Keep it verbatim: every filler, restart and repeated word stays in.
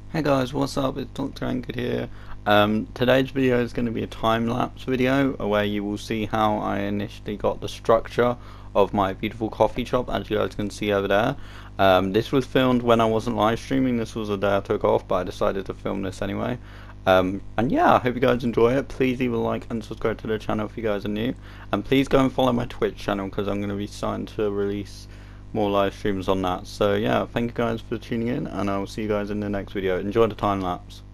Hey guys, what's up? It's Doctor Ankit here. Um, today's video is going to be a time-lapse video where you will see how I initially got the structure of my beautiful coffee shop, as you guys can see over there. Um, this was filmed when I wasn't live streaming. This was the day I took off, but I decided to film this anyway. Um, and yeah, I hope you guys enjoy it. Please leave a like and subscribe to the channel if you guys are new. And please go and follow my Twitch channel because I'm going to be starting to release more live streams on that. So yeah, thank you guys for tuning in, and I will see you guys in the next video. Enjoy the time lapse.